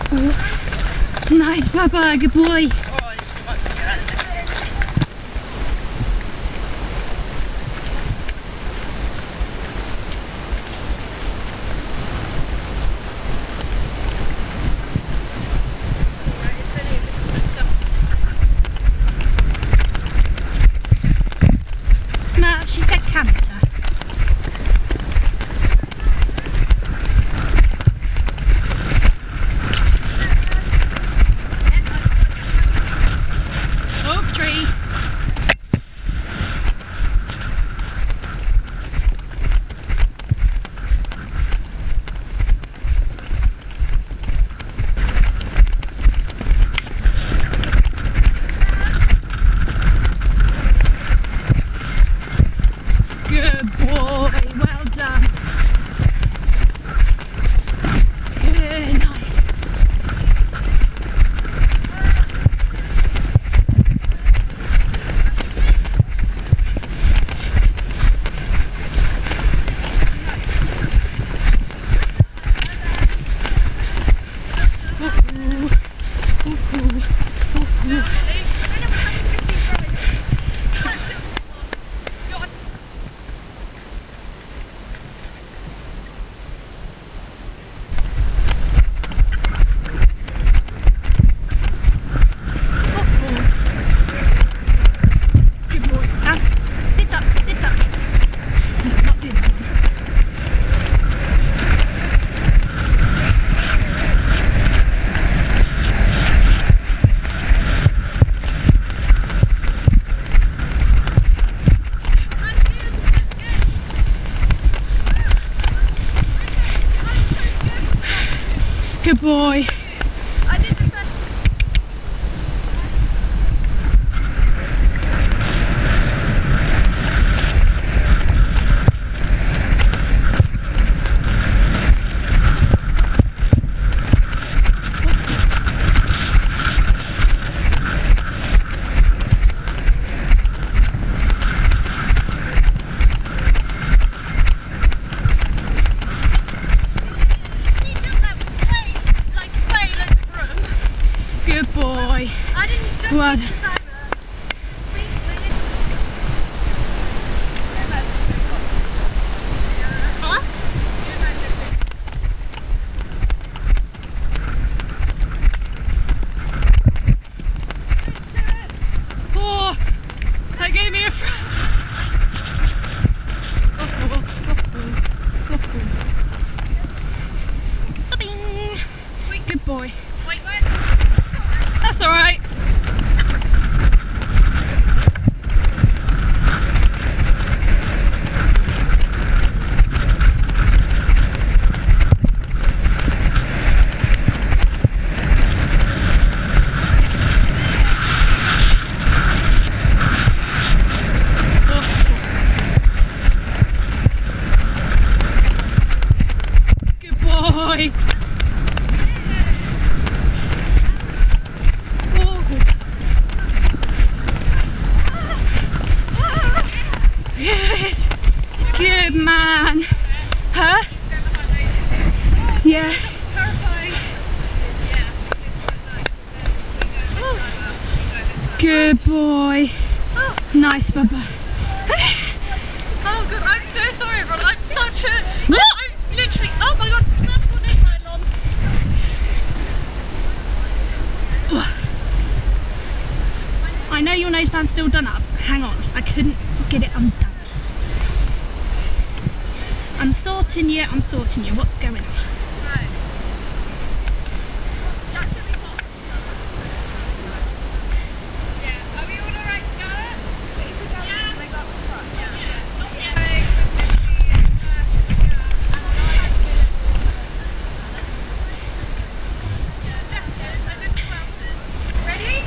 Nice, Papa, good boy. Smurf, she said canter. Good boy. Good boy. What? Oh, that gave me a fright. Stopping. Good boy. That's alright. Good boy. Yes, good man. Huh? Yeah. Good boy. Nice, Bubba. Oh god, I'm so sorry everyone, I'm such a... What? I'm literally... Oh my god, the Smurf's got no nylon. I know your noseband's still done up. Hang on, I couldn't get it undone. I'm sorting you, What's going on? Right. That's gonna be hot. Yeah, are we all alright to go? Yeah. They got the front. Yeah. Not yet. Ready?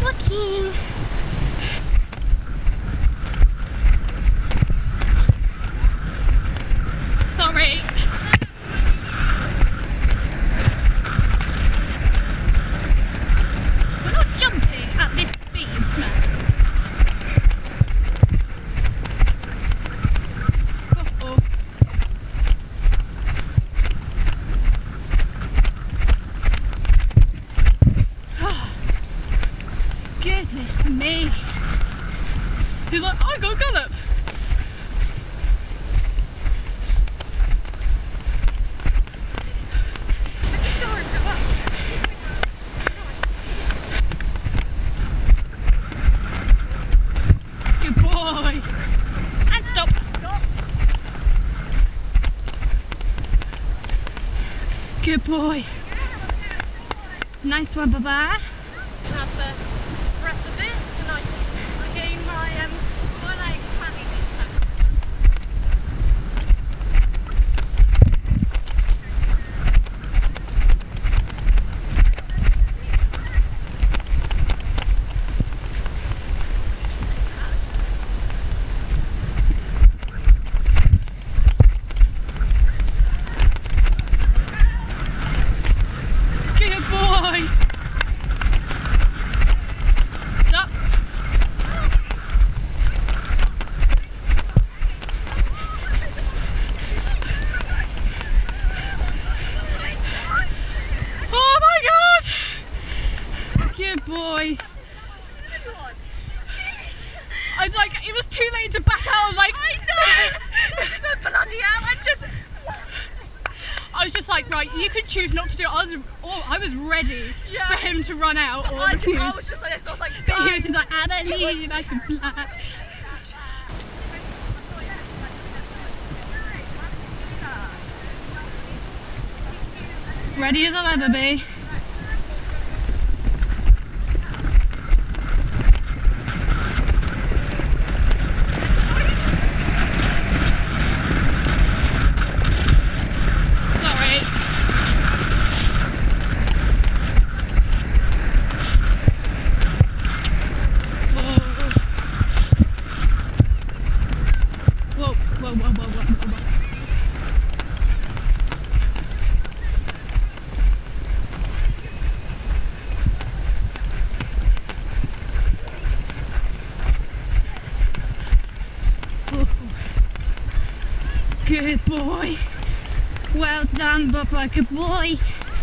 Looking. Sorry. We're not jumping at this speed, Smurf. Oh. Goodness me. He's like, I got gallop. Good boy. And stop. Good boy. Nice one, bye-bye. Have the rest of it, and I gain my leg planning impact. Good boy. Stop. Oh my God. Good boy. I was like, it was too late to back out. I was like, I know. Bloody hell, I was just like, right, you could choose not to do it. I was ready for him to run out. Or I was just like this, I was like, but he was just like, I believe I can fly. Ready as I'll ever be. Sorry. Whoa. Whoa. Good boy. Well done, Bubba. Good boy.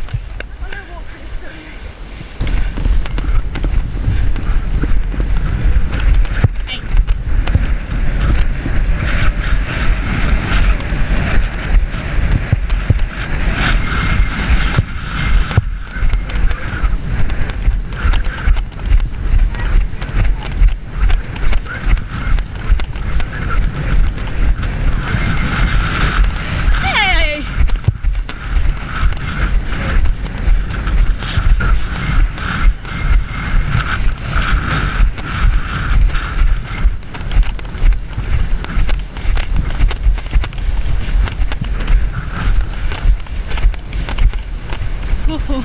Hey. Hey! Oh.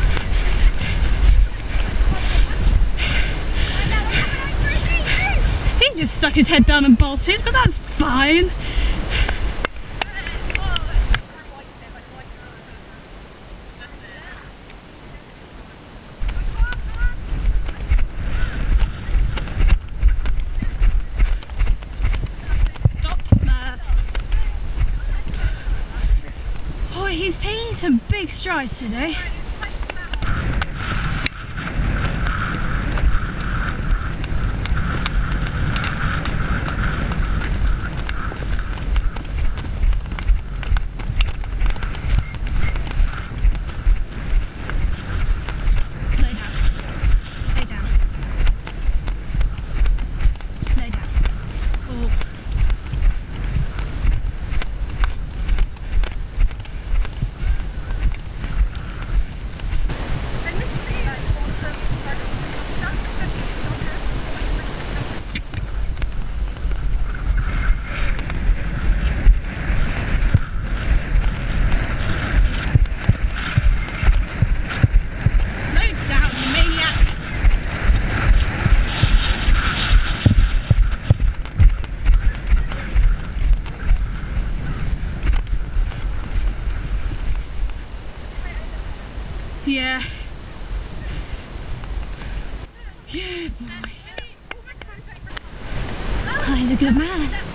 He just stuck his head down and bolted, but that's fine. Stop, Smurf. Oh, he's taking some big strides today. Slow down. Oh. Good boy. Oh, he's a good man.